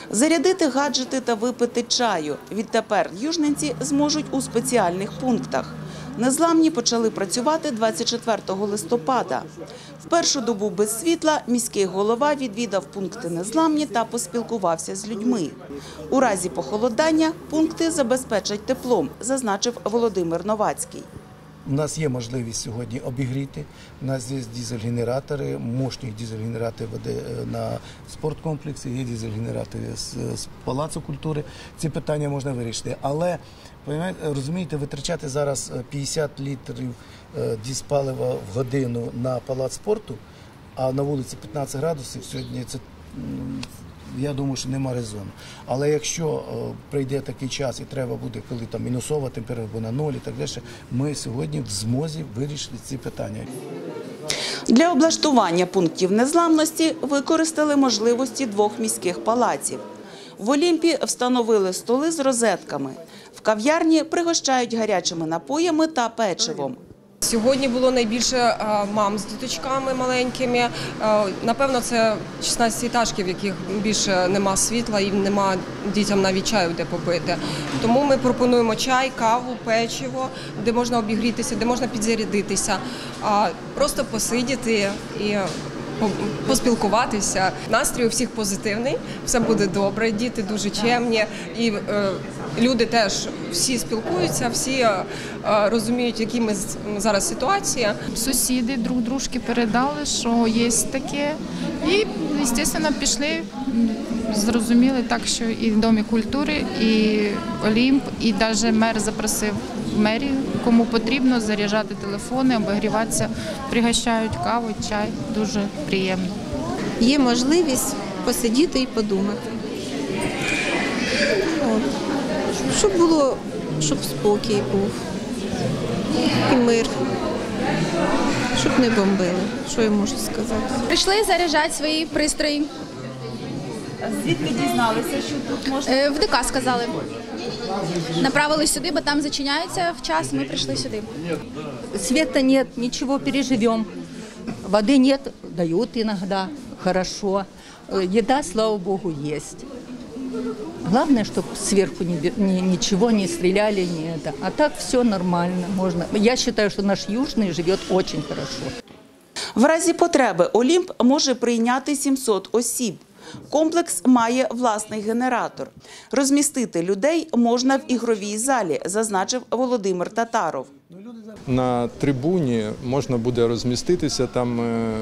Зарядити гаджети та випити чаю. Відтепер южненці зможуть у спеціальних пунктах. Незламні почали працювати 24 листопада. В першу добу без світла міський голова відвідав пункти Незламні та поспілкувався з людьми. У разі похолодання пункти забезпечать теплом, зазначив Володимир Новацький. У нас є можливість сьогодні обігріти. У нас є дизель-генератори, мощні дизель-генератори на спорткомплексі, є дизель-генератори з Палацу культури. Ці питання можна вирішити. Але, розумієте, витрачати зараз 50 літрів дизпалива в годину на Палац спорту, а на вулиці 15 градусів сьогодні це, я думаю, що нема резону. Але якщо прийде такий час і треба буде, коли там мінусова температура або на 0 і так далі, ми сьогодні в змозі вирішити ці питання. Для облаштування пунктів незламності використали можливості двох міських палаців. В Олімпі встановили столи з розетками. В кав'ярні пригощають гарячими напоями та печивом. Сьогодні було найбільше мам з діточками маленькими. Напевно, це 16-етажки, в яких більше нема світла і нема дітям навіть чаю де попити. Тому ми пропонуємо чай, каву, печиво, де можна обігрітися, де можна підзарядитися, просто посидіти і поспілкуватися. Настрій у всіх позитивний, все буде добре, діти дуже чемні і люди теж всі спілкуються, всі розуміють, які ми зараз ситуація. Сусіди друг дружки передали, що є таке, і, звісно, пішли, зрозуміли так, що і в Домі культури, і Олімп, і навіть мер запросив мерію, кому потрібно заряджати телефони, обігріватися, пригощають каву, чай, дуже приємно. Є можливість посидіти і подумати. Щоб спокій був і мир, щоб не бомбили, що я можу сказати. Прийшли заряджати свої пристрої. Звідки дізналися, що тут можна? В ДК сказали. Направили сюди, бо там зачиняється в час, ми прийшли сюди. Света нет, ничего, переживем. Воды нет, дают иногда, хорошо. Еда, слава богу, есть. Главное, чтобы сверху ничего не стреляли, не это. А так все нормально, можно. Я считаю, что наш Южный живет очень хорошо. В разі потреби Олімп може прийняти 700 осіб. Комплекс має власний генератор. Розмістити людей можна в ігровій залі, зазначив Володимир Татаров. На трибуні можна буде розміститися, там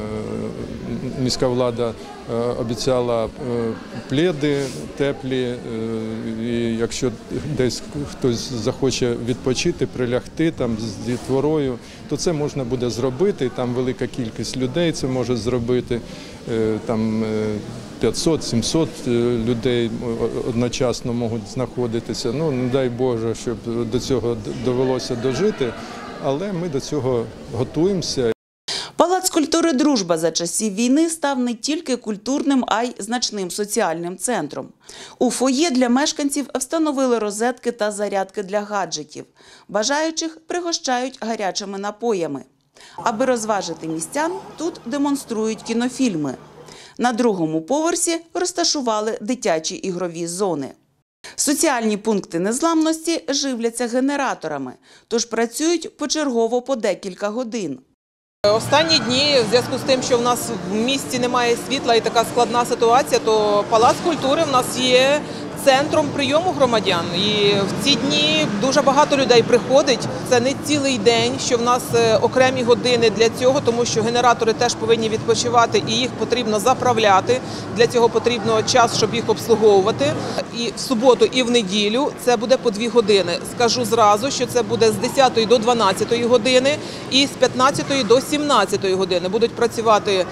міська влада обіцяла пледи теплі, і якщо десь хтось захоче відпочити, прилягти там з дітворою, то це можна буде зробити, там велика кількість людей це може зробити, там 500-700 людей одночасно можуть знаходитися. Ну, не дай Боже, щоб до цього довелося дожити, але ми до цього готуємося. Палац культури «Дружба» за часів війни став не тільки культурним, а й значним соціальним центром. У фоє для мешканців встановили розетки та зарядки для гаджетів. Бажаючих пригощають гарячими напоями. Аби розважити містян, тут демонструють кінофільми. На другому поверсі розташували дитячі ігрові зони. Соціальні пункти незламності живляться генераторами, тож працюють почергово по декілька годин. Останні дні, в зв'язку з тим, що в нас в місті немає світла і така складна ситуація, то Палац культури в нас є центром прийому громадян. І в ці дні дуже багато людей приходить. Це не цілий день, що в нас окремі години для цього, тому що генератори теж повинні відпочивати і їх потрібно заправляти. Для цього потрібно час, щоб їх обслуговувати. І в суботу, і в неділю це буде по 2 години. Скажу зразу, що це буде з 10 до 12 години і з 15 до 17 години. Будуть працювати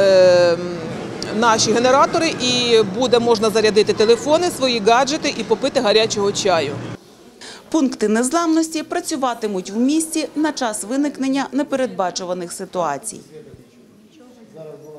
наші генератори і буде можна зарядити телефони, свої гаджети і попити гарячого чаю. Пункти незламності працюватимуть в місті на час виникнення непередбачуваних ситуацій.